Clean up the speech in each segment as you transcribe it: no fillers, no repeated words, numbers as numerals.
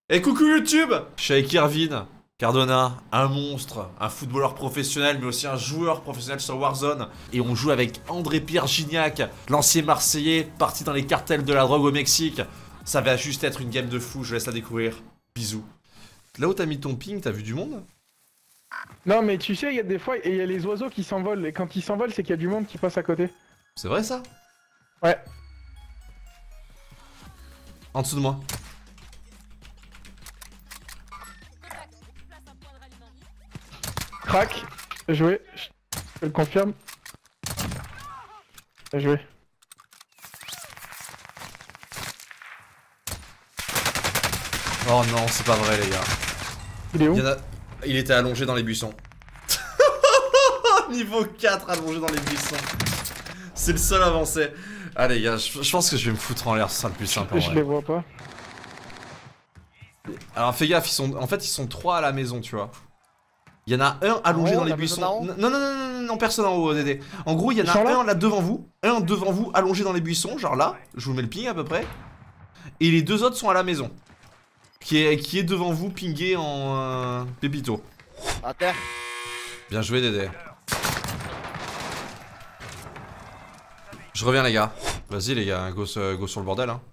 Et coucou YouTube, je suis avec Irvine Cardona, un monstre, un footballeur professionnel mais aussi un joueur professionnel sur Warzone. Et on joue avec André-Pierre Gignac, l'ancien Marseillais, parti dans les cartels de la drogue au Mexique. Ça va juste être une game de fou, je laisse la découvrir. Bisous. Là où t'as mis ton ping, t'as vu du monde? Non mais tu sais, il y a des fois, il y a les oiseaux qui s'envolent, et quand ils s'envolent, c'est qu'il y a du monde qui passe à côté. C'est vrai ça? Ouais. En dessous de moi. Crac, joué, je te le confirme. Bien joué. Oh non, c'est pas vrai les gars. Il est où? Il était allongé dans les buissons. Niveau 4 allongé dans les buissons. C'est le seul avancé. Ah les gars, je pense que je vais me foutre en l'air, c'est ça le plus simple en Je vrai. les vois pas. Alors fais gaffe, en fait ils sont 3 à la maison, tu vois. Il y en a un allongé dans les buissons. Non, personne en haut, Dédé. En gros, il y en a un là devant vous. Un devant vous, allongé dans les buissons, genre là. Je vous mets le ping à peu près. Et les deux autres sont à la maison. Qui est devant vous, pingé en pépito. À terre. Bien joué, Dédé. Je reviens, les gars. Vas-y, les gars, go sur le bordel, hein.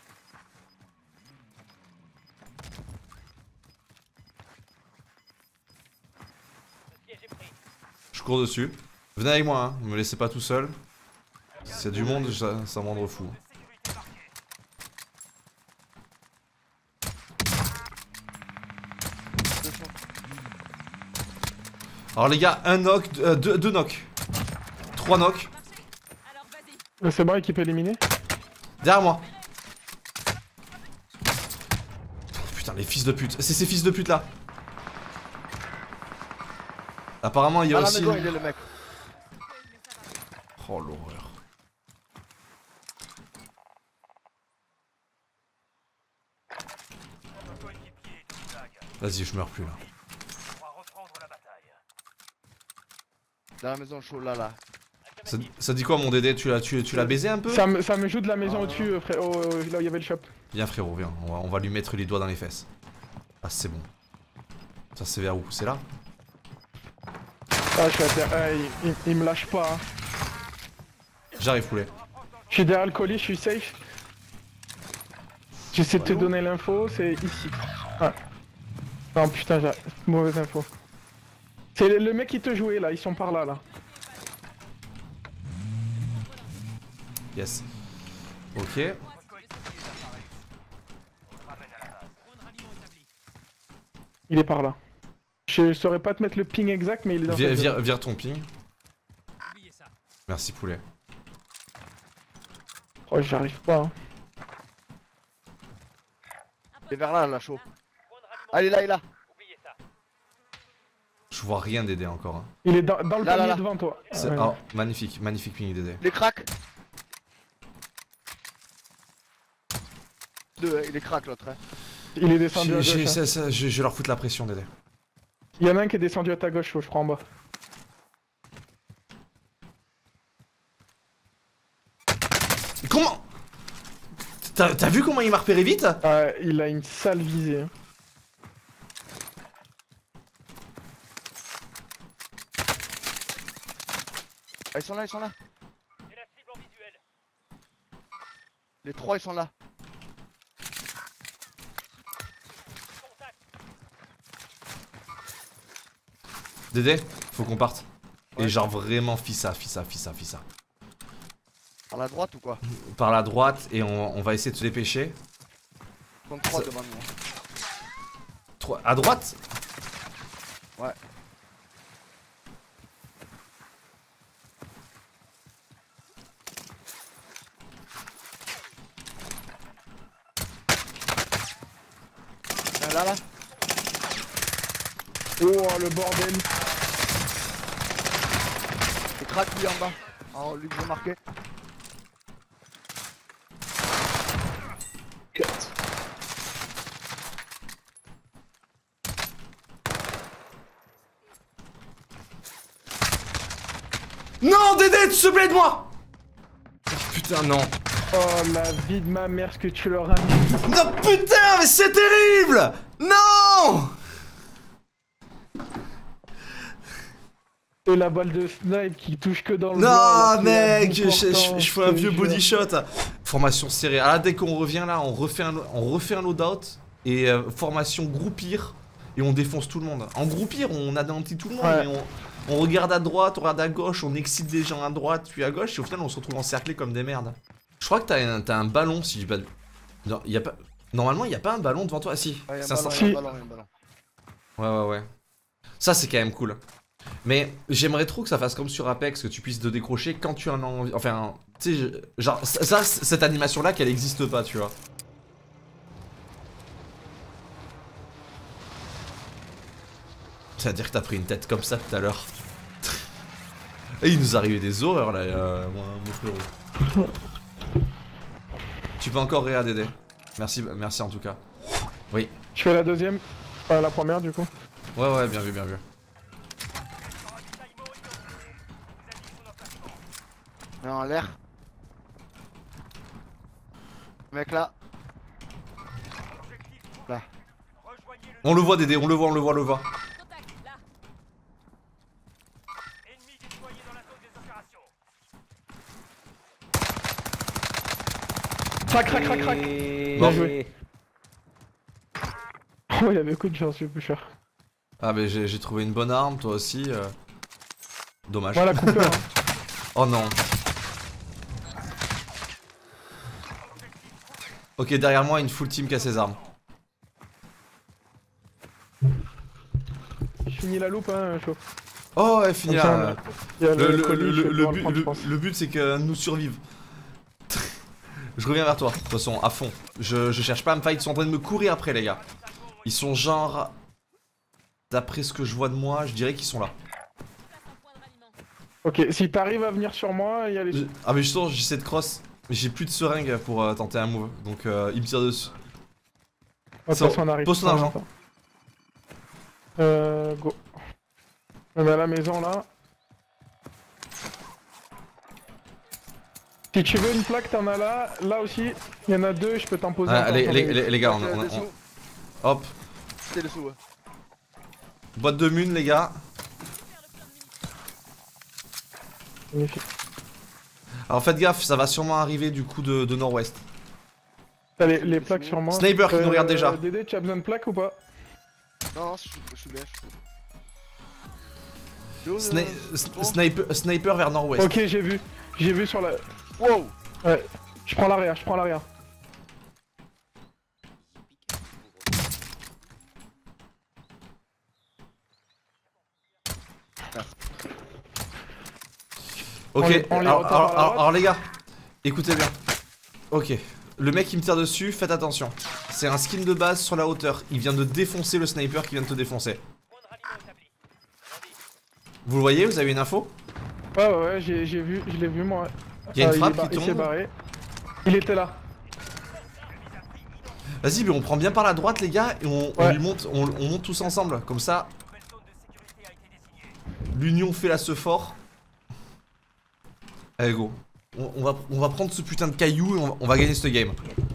Je cours dessus. Venez avec moi, hein. Me laissez pas tout seul. S'il y a du monde, ça me rendre fou. Alors les gars, un knock, deux knocks. 3 knocks. C'est bon, équipe éliminée. Derrière moi. Oh, putain, les fils de pute. C'est ces fils de pute là. Apparemment, il y a aussi. Maison, il est le mec. Oh l'horreur. Vas-y, je meurs plus là. Dans la maison chaud là. Ça dit quoi mon Dédé? Tu l'as baisé un peu? Ça me joue de la maison au-dessus, frère, là où il y avait le shop. Viens frérot, viens. On va lui mettre les doigts dans les fesses. Ah, c'est bon. Ça, c'est vers où? C'est là? Ah, je suis à terre. Ah, il me lâche pas. Hein. J'arrive, poulet. Je suis derrière le colis, je suis safe. J'essaie de te donner l'info, c'est ici. Ah. Non, putain, j'ai mauvaise info. C'est le mec qui te jouait là, ils sont par là, là. Yes. Ok. Il est par là. Je saurais pas te mettre le ping exact, mais il est dans cette zone. Vire ton ping. Merci, poulet. Oh, j'y arrive pas. Hein. Il est vers là, chaud. Ah, il est là. Je vois rien Dédé encore. Hein. Il est dans le Là, panier là. devant toi. Oh, Ouais. magnifique ping Dédé. Les cracks. Il est crack l'autre. Hein. Il est descendu à gauche. Hein. Je vais leur foutre la pression Dédé. Il y en a un qui est descendu à ta gauche, je crois, en bas. Comment? T'as vu comment il m'a repéré vite? Il a une sale visée. Hein. Ah, ils sont là. Les trois ils sont là. Dédé, faut qu'on parte. Ouais. Et genre vraiment fissa. À la droite ou quoi? Par la droite et on va essayer de se dépêcher. Contre 3 devant nous. À droite? Ouais. Là. Oh, le bordel. Il craque lui en bas. Oh, lui que j'ai marqué. Non Dédé, tu te plais de moi! Oh, putain non. Oh la vie de ma mère, ce que tu leur as mis. Non putain, mais c'est terrible. Non. Et la balle de snipe qui touche que dans le Non blanc, mec, alors qu'il y a je bon fais un portant, vieux je te body jure. shot. Formation serrée. Ah là, dès qu'on revient là, on refait un loadout. Et formation groupir. Et on défonce tout le monde. En groupir, on anéantit tout le monde. Ouais. Mais on regarde à droite, on regarde à gauche, on excite des gens à droite, puis à gauche. Et au final, on se retrouve encerclés comme des merdes. Je crois que t'as un ballon si je pas. Non, y a pas. Normalement, il y a pas un ballon devant toi. Ah si. Ah, y'a un Ça ballon, sent- y'a un ballon, y'a un ballon. Ouais. Ça, c'est quand même cool. Mais j'aimerais trop que ça fasse comme sur Apex, que tu puisses te décrocher quand tu en as envie. Enfin, tu sais, genre, cette animation-là, qu'elle existe pas, tu vois. C'est-à-dire que t'as pris une tête comme ça tout à l'heure. Et il nous arrivait des horreurs là, mon frérot. Tu peux encore réa Dédé. Merci en tout cas. Oui. Je fais la deuxième. La première du coup. Ouais, bien vu, bien vu. Mais en l'air. Mec là. Là. On le voit Dédé, on le voit. Contact, là. Ennemi déployé dans la zone des opérations. Crac. Et... Bon. Bien joué. Oh, il y avait beaucoup de chance, le pusher. Ah mais j'ai trouvé une bonne arme, toi aussi. Dommage. Voilà, Cooper. Hein. Oh non. Ok, derrière moi, une full team qui a ses armes. Je finis la loupe, hein, chaud. Oh, elle finit Comme ça, là. Il y a le colis, je vais pouvoir le prendre, je pense. Le but, c'est que nous survive. Je reviens vers toi, de toute façon, à fond. Je cherche pas à me fight, ils sont en train de me courir après, les gars. Ils sont genre... D'après ce que je vois de moi, je dirais qu'ils sont là. Ok, si t'arrives à venir sur moi, il y a les... Ah mais justement, j'essaie de cross. Mais j'ai plus de seringue pour tenter un move. Donc il me tire dessus. Attention, on arrive. Pose ton argent. Go. On est à la maison là. Si tu veux une plaque, t'en as là. Là aussi, il y en a deux, je peux t'en poser. Ah, encore, les gars, Dessous. hop. C'était dessous, ouais. Boîte de mun, les gars. Magnifique. Alors faites gaffe, ça va sûrement arriver du coup de nord-ouest. T'as les plaques sur moi. Sniper qui nous regarde déjà. Dédé, tu as besoin de plaques ou pas? Non, je suis bien, je suis bien. Sniper vers nord-ouest. Ok, j'ai vu. J'ai vu sur la... Wow. Ouais. Je prends l'arrière, Ok, on les alors, retape par la droite. alors, les gars, écoutez bien. Ok, le mec qui me tire dessus, faites attention. C'est un skin de base sur la hauteur. Il vient de défoncer le sniper qui vient de te défoncer. Point de ralliement établi. Vous le voyez, vous avez une info? Ouais, j'ai vu, je l'ai vu moi. Il y a une frappe il qui s'est tombe. barré. Il était là. Vas-y, mais on prend bien par la droite, les gars, et on Ouais. lui monte, on monte tous ensemble. Comme ça, Nouvelle zone de sécurité a été désignée. l'union fait la ce fort. Allez, go. On va prendre ce putain de caillou et on va gagner ce game.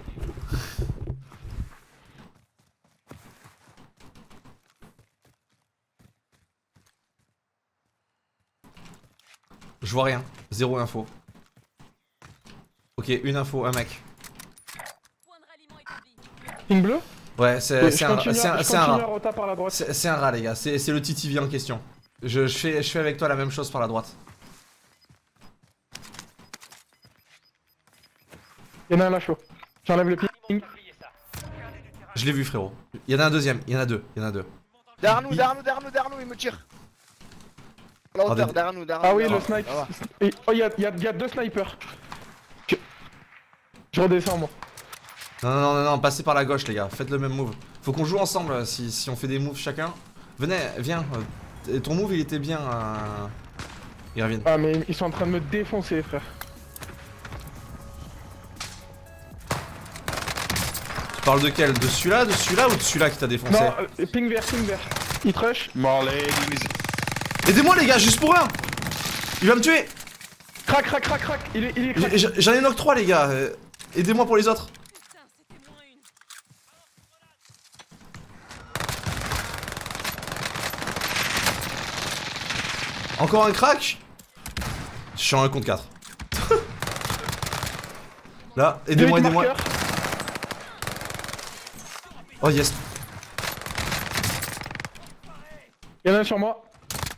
Je vois rien. Zéro info. Ok, une info, un mec. Point de ralliement établi. Ping bleu? Ouais, c'est Je un continue à rat. rota par la droite. C'est un rat, les gars. C'est le TTV en question. Je fais avec toi la même chose par la droite. Il y en a un là chaud. J'enlève le ping. Oubliez ça. Je l'ai vu, frérot. Il y en a un deuxième. Il y en a deux. Derrière nous, il me tire. À la hauteur, des- derrière nous. Ah oui, le derrière nous. snipe. Ça va. Et- oh, il y a deux snipers. Je redescends moi. Non, passez par la gauche, les gars. Faites le même move. Faut qu'on joue ensemble si on fait des moves chacun. Venez, viens. Ton move, il était bien. Irvine. Ah mais ils sont en train de me défoncer frère. Tu parles de quel? De celui-là ou de celui-là qui t'a défoncé? Non, ping vert. Il rush. Aidez-moi, les gars, juste pour un. Il va me tuer. Crac. Il est crack. J'en ai knock 3, les gars. Aidez-moi pour les autres. Putain, c'était moins une. Encore un crack. Je suis en 1 contre 4. Là, aidez-moi, aidez-moi. Oh yes. Il y en a un sur moi.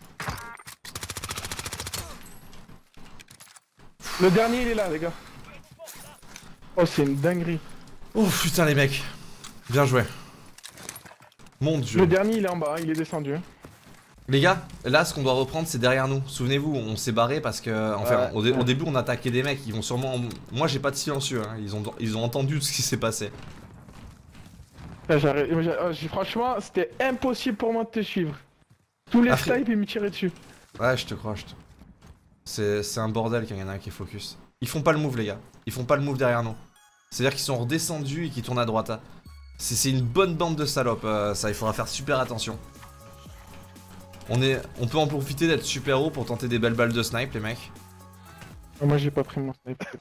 Le dernier il est là les gars. Oh c'est une dinguerie. Oh putain les mecs. Bien joué. Mon dieu. Le dernier il est en bas, il est descendu. Les gars, là ce qu'on doit reprendre c'est derrière nous. Souvenez-vous, on s'est barré parce que enfin au début on attaquait des mecs, ils vont sûrement. Moi j'ai pas de silencieux, hein. Ils ont entendu ce qui s'est passé. Là, franchement c'était impossible pour moi de te suivre. Tous les snipes ils me tiraient dessus. Ouais je te crois, c'est un bordel quand il y en a un qui est focus. Ils font pas le move les gars, ils font pas le move derrière nous. C'est-à-dire qu'ils sont redescendus et qu'ils tournent à droite. Hein. C'est une bonne bande de salopes, ça il faudra faire super attention. On peut en profiter d'être super haut pour tenter des belles balles de snipe les mecs. Moi j'ai pas pris mon snipe. Place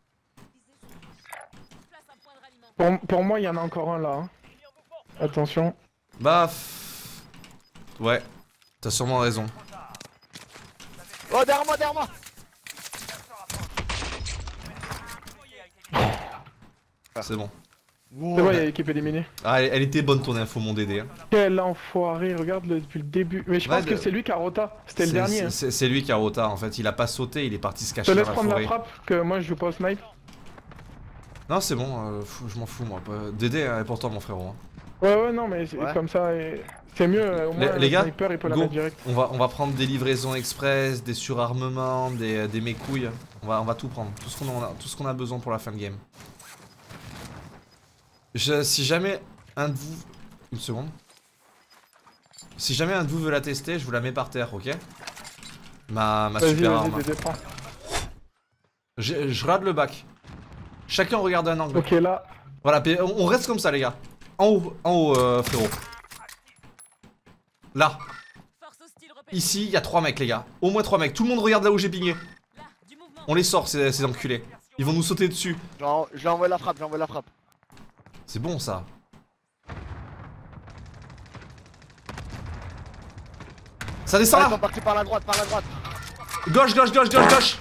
un point de ralliement. Pour moi il y en a encore un là. Hein. Attention. Bah... Ouais, t'as sûrement raison. Oh, derrière moi, derrière moi. C'est bon. C'est vrai, il y a l'équipe éliminée. Ah elle était bonne ton info mon Dédé. Hein. Quel enfoiré, regarde-le depuis le début. Mais je pense que c'est lui qui a rota. C'était le dernier. Hein. C'est lui qui a rota en fait, il a pas sauté, il est parti se Je cacher te dans laisse la prendre forêt. la frappe, que moi je joue pas au snipe. Non c'est bon, je m'en fous moi. Dédé est pour toi mon frérot. Hein. Ouais non mais comme ça, c'est mieux, au moins Les le gars, sniper il peut la go. mettre direct. On va prendre des livraisons express, des surarmements, des mécouilles. On va tout prendre, tout ce qu'on a besoin pour la fin de game. Si jamais un de vous... Une seconde. Si jamais un de vous veut la tester, je vous la mets par terre, ok? Ma super arme. Je regarde le bac. Chacun regarde un angle. Ok là. Voilà, on reste comme ça les gars. En haut frérot. Là. Force hostile repérée. Ici, il y a 3 mecs les gars. Au moins 3 mecs. Tout le monde regarde là où j'ai pingé. Là, du mouvement. On les sort ces enculés. Ils vont nous sauter dessus. J'ai envoyé la frappe, j'ai envoyé la frappe. C'est bon ça. Ça descend Ils sont là. partis par la droite, par la droite. Gauche, gauche, gauche, gauche, gauche.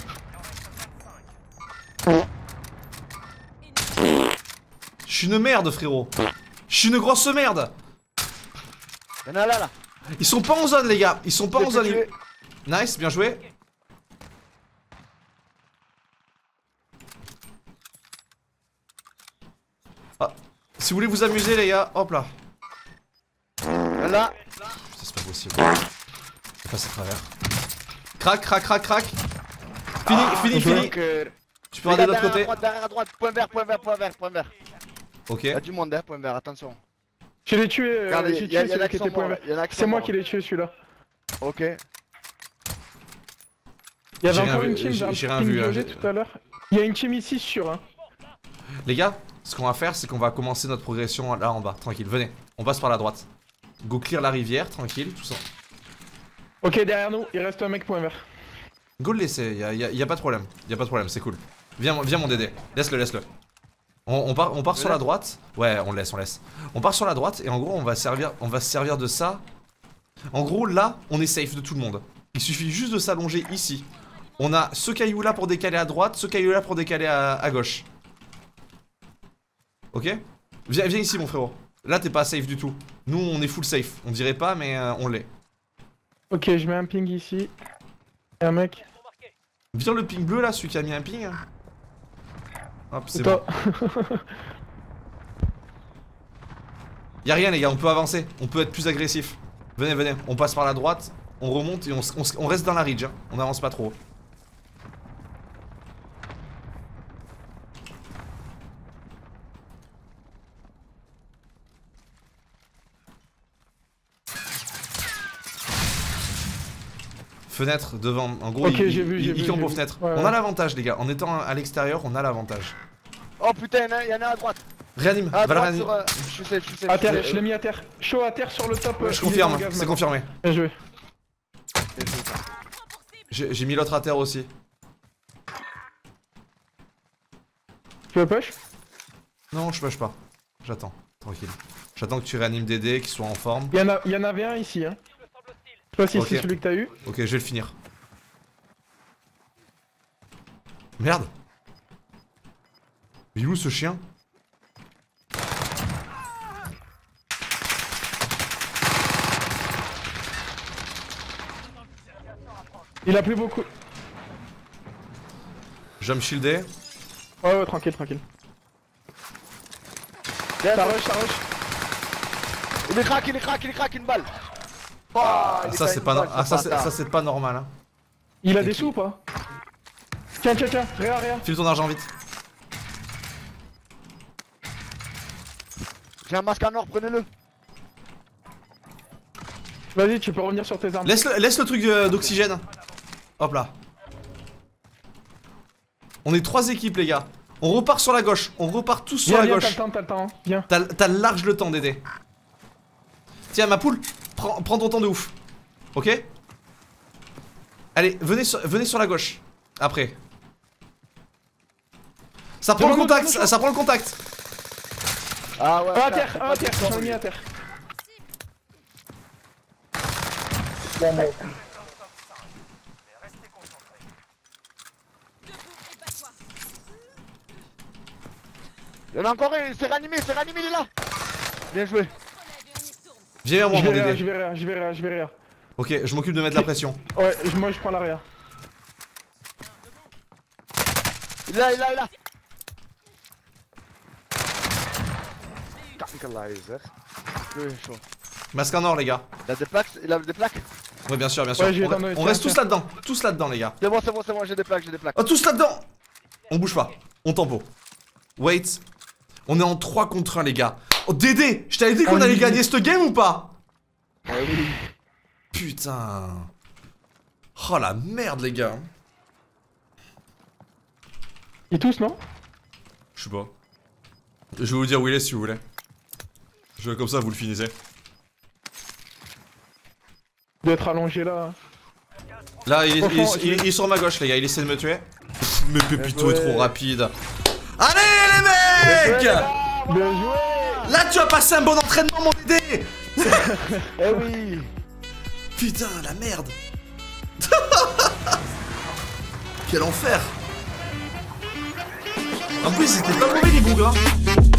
Je suis une merde frérot. Je suis une grosse merde. Y'en a là. Ils sont pas en zone les gars. Ils sont pas en zone. Tué. Nice, bien joué. Ah, si vous voulez vous amuser les gars, hop là. Là. Putain c'est pas possible. Je passe à travers. Crac, crac, crac, crac. Fini. Tu peux regarder de l'autre côté. Derrière à droite, point vert, point vert, point vert, point vert. Ok. Y'a du monde, hein, point vert, attention. Je l'ai tué, Regardez, j'ai y a tué celui là qui qui sont était point morts, vert. y en a qui C'est sont moi morts. qui l'ai tué celui-là. Ok. Il y avait J'ai encore rien une vu, team j'ai vers le rien ping vu, logé hein. tout à l'heure. Il y a une team ici sûr hein. Les gars, ce qu'on va faire, c'est qu'on va commencer notre progression là en bas. Tranquille, venez. On passe par la droite. Go clear la rivière, tranquille, tout ça. Ok derrière nous, il reste un mec point vert. Go le laisser, y a pas de problème. Y a pas de problème, c'est cool. Viens mon Dédé. Laisse-le. On part sur la droite. Ouais, on laisse. On part sur la droite et en gros on va se servir de ça. En gros là, on est safe de tout le monde. Il suffit juste de s'allonger ici. On a ce caillou là pour décaler à droite, ce caillou là pour décaler à gauche. Ok? Viens ici mon frérot. Là t'es pas safe du tout. Nous on est full safe. On dirait pas mais on l'est. Ok je mets un ping ici. Et un mec. Viens le ping bleu là, celui qui a mis un ping. Hop, c'est bon. Y'a rien les gars, on peut avancer, on peut être plus agressif. Venez, on passe par la droite, on remonte et on reste dans la ridge, hein. On avance pas trop. Fenêtre devant, en gros Ok, il campe aux fenêtres. Ouais, on a l'avantage les gars, en étant à l'extérieur on a l'avantage. Oh putain, y'en a à droite. Réanime, À va la droite réanimer. sur, je sais. À terre, je l'ai mis à terre. Chaud à terre sur le top. Je confirme, c'est confirmé. Bien joué. J'ai mis l'autre à terre aussi. Tu veux push? Non, je push pas. J'attends, tranquille. J'attends que tu réanimes Dédé, qu'il soit en forme. Il y en avait un ici, hein. Je sais pas si Ok. c'est celui que t'as eu. Ok, je vais le finir. Merde. Il est où ce chien? Il a plus beaucoup. Je vais me shielder. Ouais, tranquille, tranquille. Dead. Ça rush, ça rush. Il est crack, une balle. Oh, Ah, ça c'est pas, ça c'est pas normal hein. Il a des sous ou pas? Tiens, Réa. File ton argent vite. J'ai un masque en or, prenez-le. Vas-y, tu peux revenir sur tes armes. Laisse le truc d'oxygène. Hop là. On est 3 équipes les gars. On repart sur la gauche. On repart tous sur la Viens, gauche. t'as le temps, viens. T'as large le temps Dédé. Tiens ma poule, prends ton temps de ouf. Ok? Allez, venez sur la gauche. Après. Ça prend le contact, ça prend le contact. Ah ouais. Un à terre, j'en ai mis à terre. Debout et bats-toi. Il y en a encore un, c'est réanimé, il est là. Bien joué. Relève et on y retourne. Viens vers moi mon Dédé. Je vais réa. Ok, je m'occupe de mettre la pression. Ouais, moi je prends l'arrière. Il est là. Kankerlaser. Oui, chaud. Masque en or les gars. Il a des plaques. Oui bien sûr. Ouais, je vais On reste tous là-dedans. Tous là-dedans les gars. C'est bon, j'ai des plaques. Oh tous là-dedans. On bouge pas. On tempo. Wait. On est en 3 contre 1 les gars. Oh Dédé, je t'avais dit qu'on allait gagner cette game ou pas? Ah oui. Putain. Oh la merde les gars. Ils tous, non? Je sais pas. Je vais vous dire où il est si vous voulez. Comme ça vous le finissez. Il doit être allongé là. Là il Franchement, est sur ma gauche les gars, il essaie de me tuer. Pff, mais Pépito est trop rapide. Allez les mecs! Bien joué! Là tu as passé un bon entraînement mon Dédé. Eh oui. Putain la merde. Quel enfer. En plus c'était pas mauvais les bougres hein.